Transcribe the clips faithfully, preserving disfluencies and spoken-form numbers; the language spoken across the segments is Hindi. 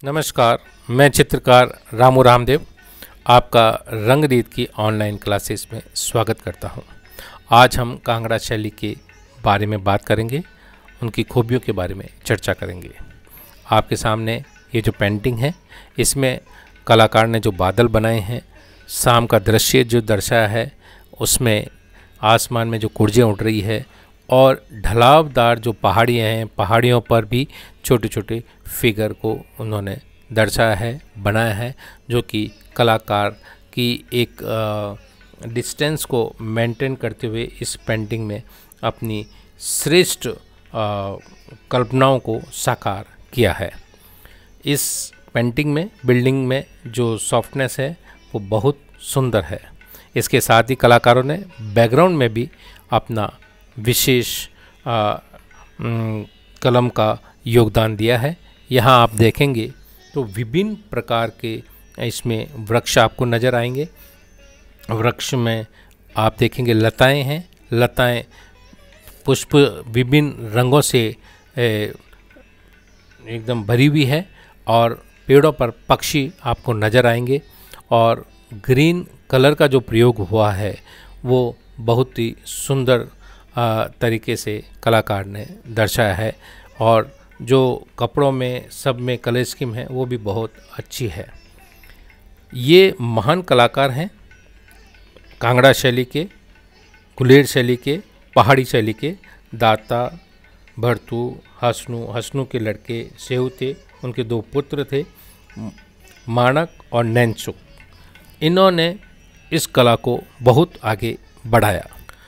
नमस्कार, मैं चित्रकार रामू रामदेव आपका रंगरीत की ऑनलाइन क्लासेस में स्वागत करता हूं। आज हम कांगड़ा शैली के बारे में बात करेंगे, उनकी खूबियों के बारे में चर्चा करेंगे। आपके सामने ये जो पेंटिंग है, इसमें कलाकार ने जो बादल बनाए हैं, शाम का दृश्य जो दर्शाया है, उसमें आसमान में जो कुर्जियाँ उड़ रही है और ढलावदार जो पहाड़ियाँ हैं, पहाड़ियों पर भी छोटे छोटे फिगर को उन्होंने दर्शाया है, बनाया है, जो कि कलाकार की एक डिस्टेंस को मेंटेन करते हुए इस पेंटिंग में अपनी श्रेष्ठ कल्पनाओं को साकार किया है। इस पेंटिंग में, बिल्डिंग में जो सॉफ्टनेस है वो बहुत सुंदर है। इसके साथ ही कलाकारों ने बैकग्राउंड में भी अपना विशेष आ, कलम का योगदान दिया है। यहाँ आप देखेंगे तो विभिन्न प्रकार के इसमें वृक्ष आपको नज़र आएंगे। वृक्ष में आप देखेंगे लताएं हैं, लताएं पुष्प विभिन्न रंगों से एकदम भरी हुई है और पेड़ों पर पक्षी आपको नज़र आएंगे और ग्रीन कलर का जो प्रयोग हुआ है वो बहुत ही सुंदर तरीके से कलाकार ने दर्शाया है और जो कपड़ों में सब में कलर स्कीम है वो भी बहुत अच्छी है। ये महान कलाकार हैं, कांगड़ा शैली के, कुलेर शैली के, पहाड़ी शैली के। दाता, भरतू, हसनू, हसनू के लड़के सेहू थे, उनके दो पुत्र थे, माणक और नैनसुख। इन्होंने इस कला को बहुत आगे बढ़ाया।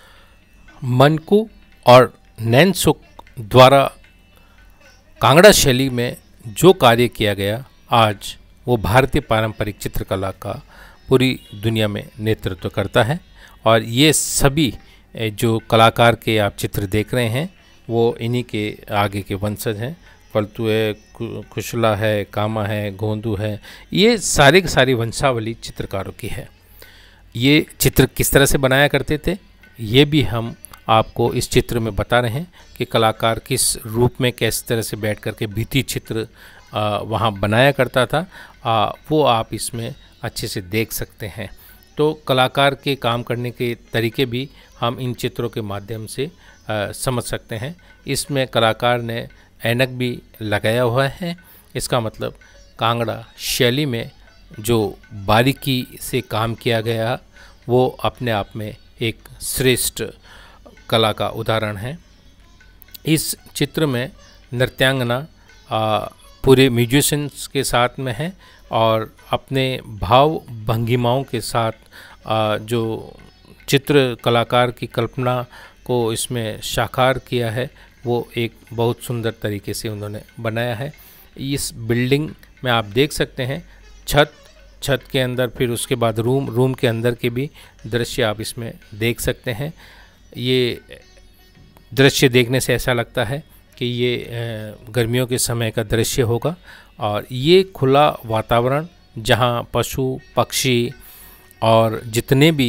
मनकू और नैनसुख द्वारा कांगड़ा शैली में जो कार्य किया गया, आज वो भारतीय पारंपरिक चित्रकला का पूरी दुनिया में नेतृत्व करता है। और ये सभी जो कलाकार के आप चित्र देख रहे हैं वो इन्हीं के आगे के वंशज हैं। फल्तू है, कुशला है, कामा है, गोंदू है, ये सारे के सारी वंशावली चित्रकारों की है। ये चित्र किस तरह से बनाया करते थे, ये भी हम आपको इस चित्र में बता रहे हैं कि कलाकार किस रूप में किस तरह से बैठ कर के भित्ति चित्र आ, वहाँ बनाया करता था, आ, वो आप इसमें अच्छे से देख सकते हैं। तो कलाकार के काम करने के तरीके भी हम इन चित्रों के माध्यम से आ, समझ सकते हैं। इसमें कलाकार ने ऐनक भी लगाया हुआ है। इसका मतलब कांगड़ा शैली में जो बारीकी से काम किया गया वो अपने आप में एक श्रेष्ठ कला का उदाहरण है। इस चित्र में नृत्यांगना पूरे म्यूजिशियंस के साथ में है और अपने भाव भंगिमाओं के साथ आ, जो चित्र कलाकार की कल्पना को इसमें साकार किया है वो एक बहुत सुंदर तरीके से उन्होंने बनाया है। इस बिल्डिंग में आप देख सकते हैं छत छत के अंदर, फिर उसके बाद रूम रूम के अंदर के भी दृश्य आप इसमें देख सकते हैं। ये दृश्य देखने से ऐसा लगता है कि ये गर्मियों के समय का दृश्य होगा और ये खुला वातावरण जहाँ पशु पक्षी और जितने भी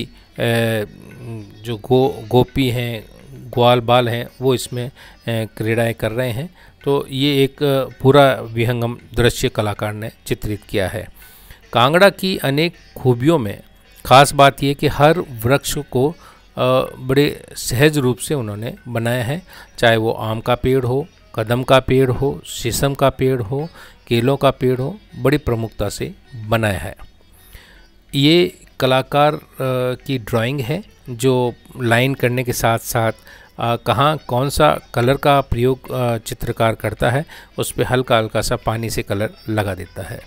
जो गो गोपी हैं, ग्वाल बाल हैं, वो इसमें क्रीड़ाएँ कर रहे हैं। तो ये एक पूरा विहंगम दृश्य कलाकार ने चित्रित किया है। कांगड़ा की अनेक खूबियों में ख़ास बात यह कि हर वृक्ष को बड़े सहज रूप से उन्होंने बनाया है, चाहे वो आम का पेड़ हो, कदम का पेड़ हो, शीशम का पेड़ हो, केलों का पेड़ हो, बड़ी प्रमुखता से बनाया है। ये कलाकार की ड्राइंग है जो लाइन करने के साथ साथ कहाँ कौन सा कलर का प्रयोग चित्रकार करता है, उस पर हल्का हल्का सा पानी से कलर लगा देता है।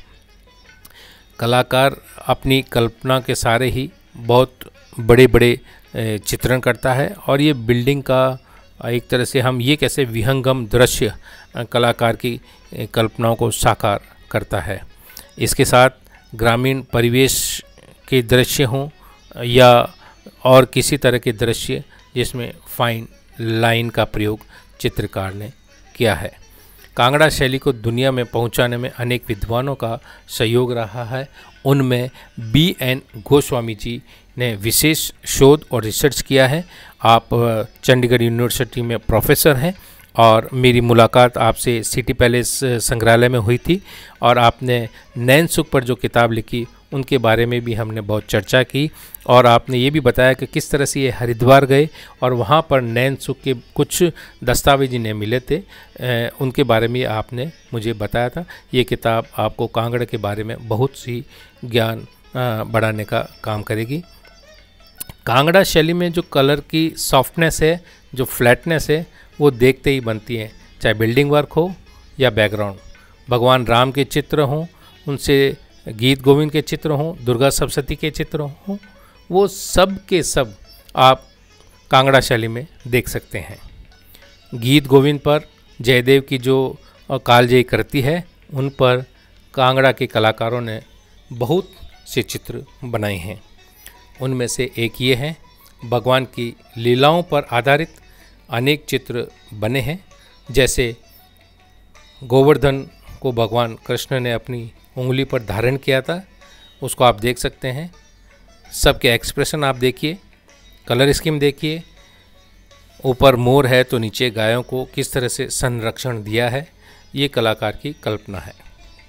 कलाकार अपनी कल्पना के सारे ही बहुत बड़े बड़े चित्रण करता है और ये बिल्डिंग का एक तरह से हम ये कैसे विहंगम दृश्य कलाकार की कल्पनाओं को साकार करता है। इसके साथ ग्रामीण परिवेश के दृश्य हों या और किसी तरह के दृश्य जिसमें फाइन लाइन का प्रयोग चित्रकार ने किया है। कांगड़ा शैली को दुनिया में पहुंचाने में अनेक विद्वानों का सहयोग रहा है। उनमें बी एन गोस्वामी जी ने विशेष शोध और रिसर्च किया है। आप चंडीगढ़ यूनिवर्सिटी में प्रोफेसर हैं और मेरी मुलाकात आपसे सिटी पैलेस संग्रहालय में हुई थी और आपने नैनसुख पर जो किताब लिखी उनके बारे में भी हमने बहुत चर्चा की और आपने ये भी बताया कि किस तरह से ये हरिद्वार गए और वहाँ पर नैनसुख के कुछ दस्तावेज इन्हें मिले थे, उनके बारे में आपने मुझे बताया था। ये किताब आपको कांगड़ा के बारे में बहुत सी ज्ञान बढ़ाने का काम करेगी। कांगड़ा शैली में जो कलर की सॉफ्टनेस है, जो फ्लैटनेस है, वो देखते ही बनती है, चाहे बिल्डिंग वर्क हो या बैकग्राउंड। भगवान राम के चित्र हों, उनसे गीत गोविंद के चित्र हों, दुर्गा सप्तशती के चित्र हों, वो सब के सब आप कांगड़ा शैली में देख सकते हैं। गीत गोविंद पर जयदेव की जो कालजयी कृति है, उन पर कांगड़ा के कलाकारों ने बहुत से चित्र बनाए हैं। उनमें से एक ये है, भगवान की लीलाओं पर आधारित अनेक चित्र बने हैं। जैसे गोवर्धन को भगवान कृष्ण ने अपनी उंगली पर धारण किया था, उसको आप देख सकते हैं। सबके एक्सप्रेशन आप देखिए, कलर स्कीम देखिए, ऊपर मोर है तो नीचे गायों को किस तरह से संरक्षण दिया है, ये कलाकार की कल्पना है।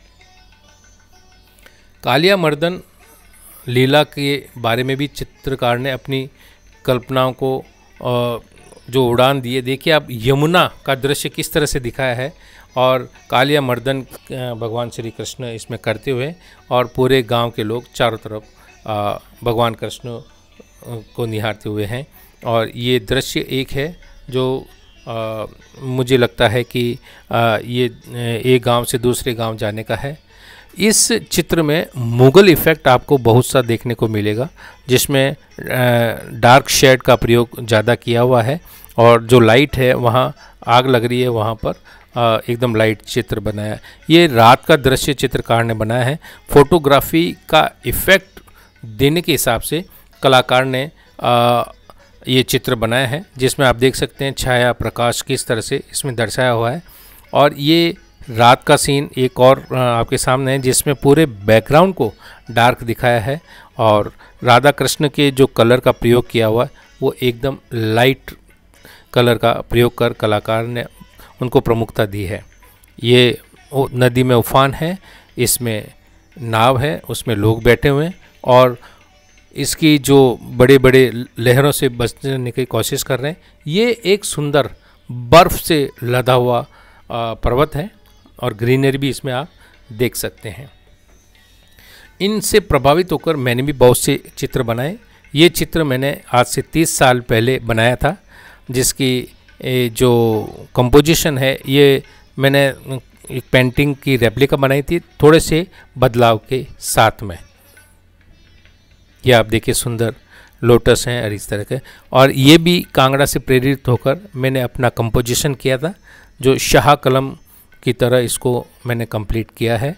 कालिया मर्दन लीला के बारे में भी चित्रकार ने अपनी कल्पनाओं को जो उड़ान दिए। देखिए आप यमुना का दृश्य किस तरह से दिखाया है और कालिया मर्दन भगवान श्री कृष्ण इसमें करते हुए और पूरे गांव के लोग चारों तरफ भगवान कृष्ण को निहारते हुए हैं। और ये दृश्य एक है जो आ, मुझे लगता है कि आ, ये एक गांव से दूसरे गांव जाने का है। इस चित्र में मुगल इफ़ेक्ट आपको बहुत सा देखने को मिलेगा, जिसमें डार्क शेड का प्रयोग ज़्यादा किया हुआ है और जो लाइट है वहाँ आग लग रही है, वहाँ पर एकदम लाइट चित्र बनाया है। ये रात का दृश्य चित्रकार ने बनाया है। फोटोग्राफी का इफ़ेक्ट देने के हिसाब से कलाकार ने आ, ये चित्र बनाया है, जिसमें आप देख सकते हैं छाया प्रकाश किस तरह से इसमें दर्शाया हुआ है। और ये रात का सीन एक और आपके सामने है, जिसमें पूरे बैकग्राउंड को डार्क दिखाया है और राधा कृष्ण के जो कलर का प्रयोग किया हुआ है वो एकदम लाइट कलर का प्रयोग कर कलाकार ने उनको प्रमुखता दी है। ये नदी में उफान है, इसमें नाव है, उसमें लोग बैठे हुए हैं और इसकी जो बड़े बड़े लहरों से बचने की कोशिश कर रहे हैं। ये एक सुंदर बर्फ़ से लदा हुआ पर्वत है और ग्रीनरी भी इसमें आप देख सकते हैं। इनसे प्रभावित होकर मैंने भी बहुत से चित्र बनाए। ये चित्र मैंने आज से तीस साल पहले बनाया था, जिसकी जो कंपोजिशन है ये मैंने एक पेंटिंग की रेप्लिका बनाई थी, थोड़े से बदलाव के साथ में। ये आप देखिए सुंदर लोटस हैं और इस तरह के। और ये भी कांगड़ा से प्रेरित होकर मैंने अपना कंपोजिशन किया था, जो शाह कलम की तरह इसको मैंने कंप्लीट किया है।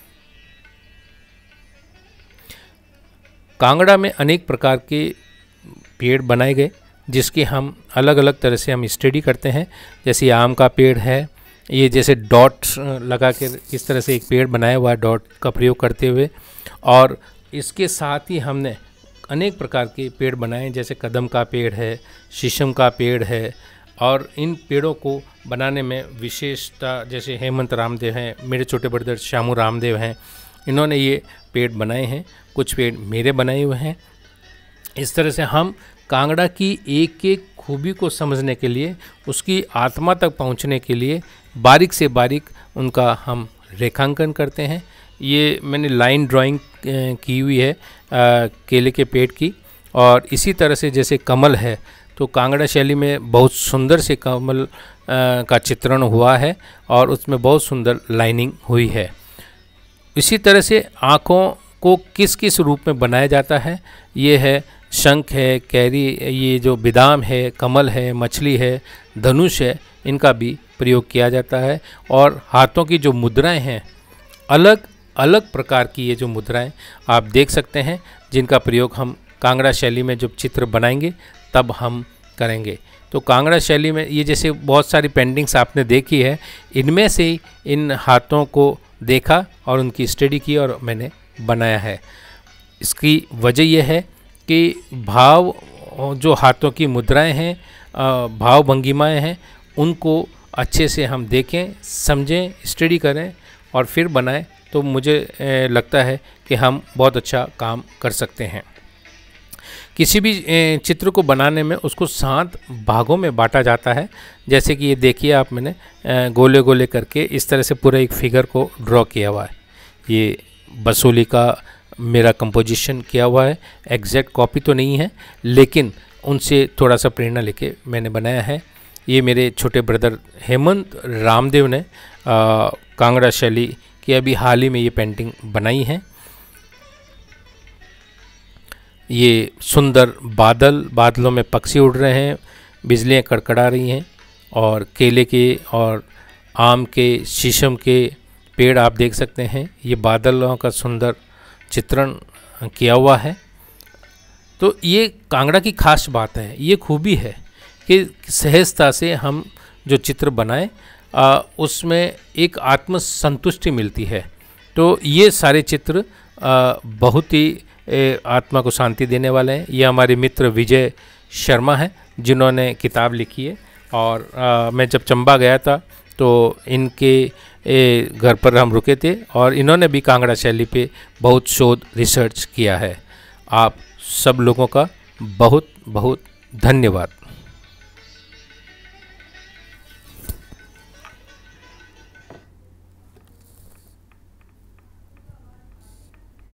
कांगड़ा में अनेक प्रकार के पेड़ बनाए गए, जिसकी हम अलग अलग तरह से हम स्टडी करते हैं। जैसे आम का पेड़ है, ये जैसे डॉट लगा के इस तरह से एक पेड़ बनाया हुआ है डॉट का प्रयोग करते हुए। और इसके साथ ही हमने अनेक प्रकार के पेड़ बनाए, जैसे कदम का पेड़ है, शीशम का पेड़ है। और इन पेड़ों को बनाने में विशेषता, जैसे हेमंत रामदेव हैं, मेरे छोटे ब्रदर श्यामू रामदेव हैं, इन्होंने ये पेड़ बनाए हैं, कुछ पेड़ मेरे बनाए हुए हैं। इस तरह से हम कांगड़ा की एक एक खूबी को समझने के लिए, उसकी आत्मा तक पहुंचने के लिए बारीक से बारीक उनका हम रेखांकन करते हैं। ये मैंने लाइन ड्राइंग की हुई है आ, केले के पेड़ की। और इसी तरह से जैसे कमल है, तो कांगड़ा शैली में बहुत सुंदर से कमल आ, का चित्रण हुआ है और उसमें बहुत सुंदर लाइनिंग हुई है। इसी तरह से आँखों को किस किस रूप में बनाया जाता है, ये है शंख है, कैरी, ये जो बिदाम है, कमल है, मछली है, धनुष है, इनका भी प्रयोग किया जाता है। और हाथों की जो मुद्राएं हैं, अलग अलग प्रकार की ये जो मुद्राएं आप देख सकते हैं, जिनका प्रयोग हम कांगड़ा शैली में जब चित्र बनाएंगे तब हम करेंगे। तो कांगड़ा शैली में ये जैसे बहुत सारी पेंटिंग्स आपने देखी है, इनमें से ही इन हाथों को देखा और उनकी स्टडी की और मैंने बनाया है। इसकी वजह यह है कि भाव, जो हाथों की मुद्राएं हैं, भाव भंगिमाएं हैं, उनको अच्छे से हम देखें, समझें, स्टडी करें और फिर बनाएं, तो मुझे लगता है कि हम बहुत अच्छा काम कर सकते हैं। किसी भी चित्र को बनाने में उसको सात भागों में बांटा जाता है। जैसे कि ये देखिए आप, मैंने गोले गोले करके इस तरह से पूरा एक फिगर को ड्रॉ किया हुआ है। ये बसोली का मेरा कंपोजिशन किया हुआ है, एग्जैक्ट कॉपी तो नहीं है, लेकिन उनसे थोड़ा सा प्रेरणा लेके मैंने बनाया है। ये मेरे छोटे ब्रदर हेमंत रामदेव ने आ, कांगड़ा शैली की अभी हाल ही में ये पेंटिंग बनाई है। ये सुंदर बादल, बादलों में पक्षी उड़ रहे हैं, बिजलियाँ कड़कड़ा रही हैं और केले के और आम के, शीशम के पेड़ आप देख सकते हैं। ये बादलों का सुंदर चित्रण किया हुआ है। तो ये कांगड़ा की खास बात है, ये खूबी है कि सहजता से हम जो चित्र बनाएं आ, उसमें एक आत्म संतुष्टि मिलती है। तो ये सारे चित्र आ, बहुत ही ए, आत्मा को शांति देने वाले हैं। ये हमारे मित्र विजय शर्मा हैं जिन्होंने किताब लिखी है, और आ, मैं जब चंबा गया था तो इनके ए, घर पर हम रुके थे और इन्होंने भी कांगड़ा शैली पे बहुत शोध रिसर्च किया है। आप सब लोगों का बहुत बहुत धन्यवाद।